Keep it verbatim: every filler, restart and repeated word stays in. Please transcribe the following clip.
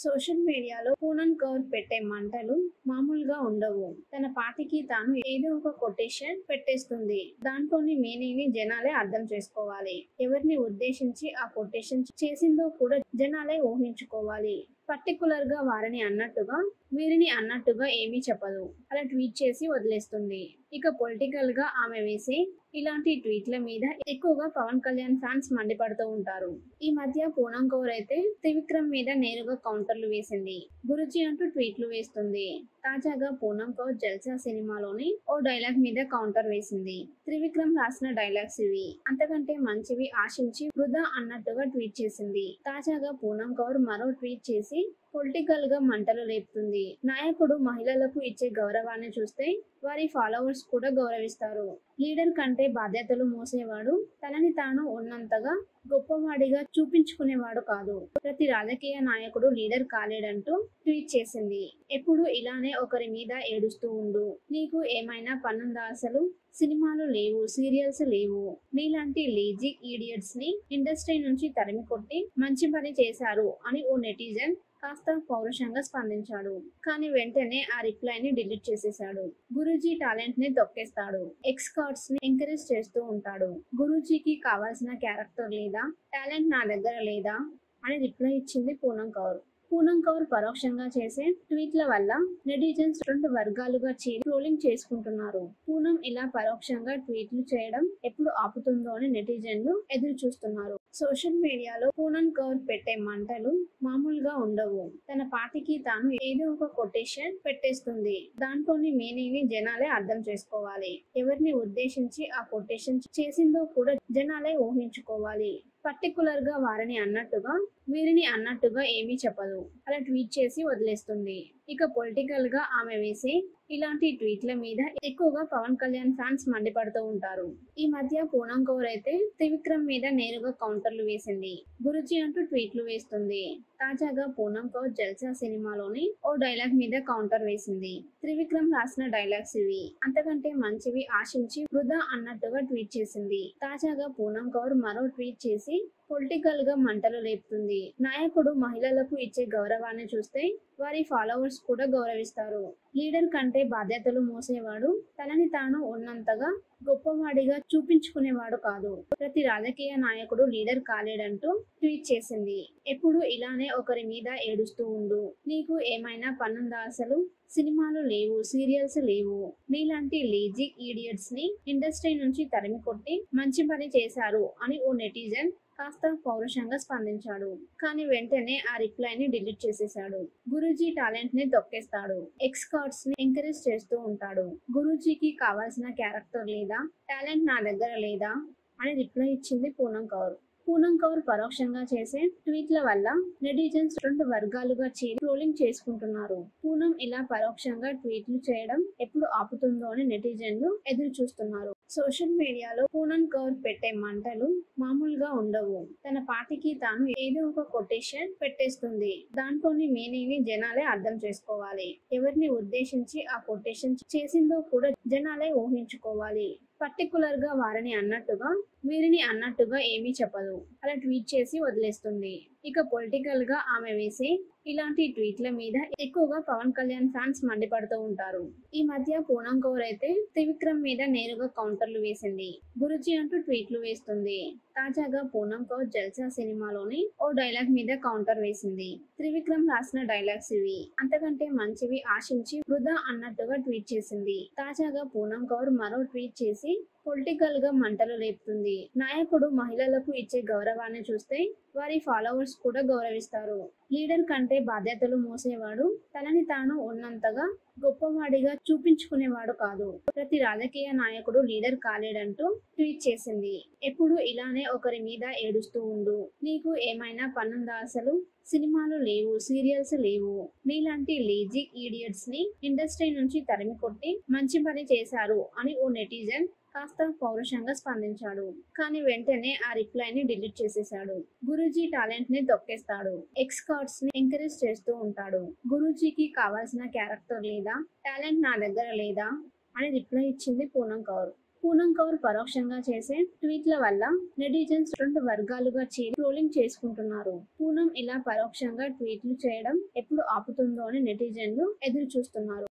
Social మీడియాలో పూనమ్ కౌర్ పెట్టే మంటలు మామూలుగా ఉండవు. తన పాటికి తాను ఏదో ఒక కొటేషన్ పెట్టేస్తుంది. దాంట్లోని మీనింగ్ ని జనాలే అర్థం చేసుకోవాలి. ఎవరిని ఉద్దేశించి ఆ కొటేషన్ చేసిందో కూడా జనాలే ఊహించుకోవాలి. పర్టికులర్ గా వారిని అన్నట్టుగా వీరిని అన్నట్టుగా ఏమీ చెప్పదు. అలా ట్వీట్ చేసి వదిలేస్తుంది. ఇక పొలిటికల్ గా ఆమె వేసే ఇలాంటి ట్వీట్ల మీద ఎక్కువగా పవన్ కళ్యాణ్ ఫ్యాన్స్ మండిపడుతూ ఉంటారు. ఈ మధ్య పూనమ్ కౌర్ అయితే త్రివిక్రమ్ మీద నేరుగా కౌంటర్లు వేసింది. గురుజీ అంటూ ట్వీట్లు వేస్తుంది. తాజాగా పూనమ్ కౌర్ జల్సా సినిమాలోని ఓ డైలాగ్ మీద కౌంటర్ వేసింది. త్రివిక్రమ్ రాసిన డైలాగ్స్ ఇవి, అంతకంటే మంచివి ఆశించి వృధా అన్నట్టుగా ట్వీట్ చేసింది. తాజాగా పూనమ్ కౌర్ మరో ట్వీట్ చేసి పొలిటికల్ గా మంటలు లేపుతుంది. నాయకుడు మహిళలకు ఇచ్చే గౌరవాన్ని చూస్తే వారి ఫాలోవర్స్ కూడా గౌరవిస్తారు. లీడర్ కంటే బాధ్యతలు మోసేవాడు తనని తాను ఉన్నంతగా గొప్పవాడిగా చూపించుకునేవాడు కాదు. ప్రతి రాజకీయ నాయకుడు లీడర్ కాలేడంటూ ట్వీట్ చేసింది. ఎప్పుడు ఇలానే ఒకరి మీద ఏడుస్తూ ఉండు. నీకు ఏమైనా పనుందా? అసలు సినిమాలు లేవు, సీరియల్స్ లేవు. నీలాంటి లేజీ ఈడియట్స్ ని ఇండస్ట్రీ నుంచి తరిమి కొట్టి మంచి పని చేశారు అని ఓ నెటిజన్ కాస్త పౌరుషంగా స్పందించాడు. కానీ వెంటనే ఆ రిప్లై ని డిలీట్ చేసేశాడు. గురూజీ టాలెంట్ ని తొక్కేస్తాడు. ఎక్స్ కార్డ్స్ ని ఎంకరేజ్ చేస్తూ ఉంటాడు. గురూజీకి కావాల్సిన క్యారెక్టర్ లేదా, టాలెంట్ నా దగ్గర లేదా అని రిప్లై ఇచ్చింది పూనమ్ కౌర్. పూనమ్ కౌర్ పరోక్షంగా చేసే ట్వీట్ల వల్ల నెటిజన్స్ రెండు వర్గాలుగా చీరి ట్రోలింగ్ చేసుకుంటున్నారు. పూనమ్ ఇలా పరోక్షంగా ట్వీట్లు చేయడం ఎప్పుడు ఆపుతుందో అని నెటిజన్లు ఎదురు చూస్తున్నారు. సోషల్ మీడియాలో పూనమ్ కౌర్ పెట్టే మంటలు మామూలుగా ఉండవు. తన పాటికి తాను ఏదో ఒక కొటేషన్ పెట్టేస్తుంది. దాంట్లోని మీనింగ్ ని జనాలే అర్థం చేసుకోవాలి. ఎవరిని ఉద్దేశించి ఆ కొటేషన్ చేసిందో కూడా జనాలే ఊహించుకోవాలి. పర్టికులర్ గా వారిని అన్నట్టుగా వీరిని అన్నట్టుగా ఏమీ చెప్పదు. అలా ట్వీట్ చేసి వదిలేస్తుంది. ఇక పొలిటికల్ గా ఆమె వేసే ఇలాంటి ట్వీట్ల మీద ఎక్కువగా పవన్ కళ్యాణ్ ఫ్యాన్స్ మండిపడుతూ ఉంటారు. ఈ మధ్య పూనమ్ కౌర్ అయితే త్రివిక్రమ్ మీద నేరుగా కౌంటర్లు వేసింది. గురుజీ అంటూ ట్వీట్లు వేస్తుంది. తాజాగా పూనమ్ కౌర్ జల్సా సినిమాలోని ఓ డైలాగ్ మీద కౌంటర్ వేసింది. త్రివిక్రమ్ రాసిన డైలాగ్స్ ఇవి, అంతకంటే మంచివి ఆశించి వృధా అన్నట్టుగా ట్వీట్ చేసింది. తాజాగా పూనమ్ కౌర్ మరో ట్వీట్ చేసి పొలిటికల్ గా మంటలు లేపుతుంది. నాయకుడు మహిళలకు ఇచ్చే గౌరవాన్ని చూస్తే వారి ఫాలోవర్స్ కూడా గౌరవిస్తారు. లీడర్ కంటే బాధ్యతలు మోసేవాడు తనని తాను ఉన్నంతగా గొప్పవాడిగా చూపించుకునేవాడు కాదు. ప్రతి రాజకీయ నాయకుడు లీడర్ కాలేడంటూ ట్వీట్ చేసింది. ఎప్పుడు ఇలానే ఒకరి మీద ఏడుస్తూ ఉండు. నీకు ఏమైనా పనుందా? అసలు సినిమాలు లేవు, సీరియల్స్ లేవు. నీలాంటి లేజీ ఈడియట్స్ ని ఇండస్ట్రీ నుంచి తరిమి కొట్టి మంచి పని చేశారు అని ఓ నెటిజన్ కాస్త పౌరుషంగా స్పందించాడు. కానీ వెంటనే ఆ రిప్లై ని డిలీట్ చేసేశాడు. గురూజీ టాలెంట్ ని తొక్కేస్తాడు. ఎక్స్ కార్డ్స్ ని ఎంకరేజ్ చేస్తూ ఉంటాడు. గురూజీకి కావాల్సిన క్యారెక్టర్ లేదా, టాలెంట్ నా దగ్గర లేదా అని రిప్లై ఇచ్చింది పూనమ్ కౌర్. పూనమ్ కౌర్ పరోక్షంగా చేసే ట్వీట్ల వల్ల నెటిజన్స్ రెండు వర్గాలుగా చీరి ట్రోలింగ్ చేసుకుంటున్నారు. పూనమ్ ఇలా పరోక్షంగా ట్వీట్లు చేయడం ఎప్పుడు ఆపుతుందో అని నెటిజన్లు ఎదురు చూస్తున్నారు. సోషల్ మీడియాలో పూనమ్ కౌర్ పెట్టే మంటలు మామూలుగా ఉండవు. తన పాటికి తాను ఏదో ఒక కొటేషన్ పెట్టేస్తుంది. దాంట్లోని మీనింగ్ ని జనాలే అర్థం చేసుకోవాలి. ఎవరిని ఉద్దేశించి ఆ కొటేషన్ చేసిందో కూడా జనాలే ఊహించుకోవాలి. పర్టికులర్ గా వారిని అన్నట్టుగా వీరిని అన్నట్టుగా ఏమీ చెప్పదు. అలా ట్వీట్ చేసి వదిలేస్తుంది. ఇక పొలిటికల్ గా ఆమె వేసే ఇలాంటి ట్వీట్ల మీద ఎక్కువగా పవన్ కళ్యాణ్ ఫ్యాన్స్ మండిపడుతూ ఉంటారు. ఈ మధ్య పూనమ్ కౌర్ అయితే త్రివిక్రమ్ మీద నేరుగా కౌంటర్లు వేసింది. గురుజీ అంటూ ట్వీట్లు వేస్తుంది. తాజాగా పూనమ్ కౌర్ జల్సా సినిమాలోని ఓ డైలాగ్ మీద కౌంటర్ వేసింది. త్రివిక్రమ్ రాసిన డైలాగ్స్ ఇవి, అంతకంటే మంచివి ఆశించి వృధా అన్నట్టుగా ట్వీట్ చేసింది. తాజాగా పూనమ్ కౌర్ మరో ట్వీట్ చేసి పొలిటికల్ గా మంటలు లేపుతుంది. నాయకుడు మహిళలకు ఇచ్చే గౌరవాన్ని చూస్తే వారి ఫాలోవర్స్ కూడా గౌరవిస్తారు. లీడర్ కంటే బాధ్యతలు మోసేవాడు తనని తాను ఉన్నంతగా గొప్పవాడిగా చూపించుకునేవాడు కాదు. ప్రతి రాజకీయ నాయకుడు లీడర్ కాలేడంటూ ట్వీట్ చేసింది. ఎప్పుడు ఇలానే ఒకరి మీద ఏడుస్తూ ఉండు. నీకు ఏమైనా పనుందా? అసలు సినిమాలు లేవు, సీరియల్స్ లేవు. నీలాంటి లేజీ ఈడియట్స్ ని ఇండస్ట్రీ నుంచి తరిమి కొట్టి మంచి పని చేశారు అని ఓ నెటిజన్ కాస్త పౌరుషంగా స్పందించాడు. కానీ వెంటనే ఆ రిప్లై ని డిలీట్ చేసేశాడు. గురూజీ టాలెంట్ ని తొక్కేస్తాడు. ఎక్స్ కార్డ్స్ ని ఎంకరేజ్ చేస్తూ ఉంటాడు. గురూజీకి కావాల్సిన క్యారెక్టర్ లేదా, టాలెంట్ నా దగ్గర లేదా అని రిప్లై ఇచ్చింది పూనమ్ కౌర్. పూనం కౌర్ పరోక్షంగా చేసే ట్వీట్ల వల్ల నెటిజన్స్ రెండు వర్గాలుగా చీలి ట్రోలింగ్ చేసుకుంటున్నారు. పూనం ఇలా పరోక్షంగా ట్వీట్లు చేయడం ఎప్పుడు ఆపుతుందో అని నెటిజన్లు ఎదురు చూస్తున్నారు.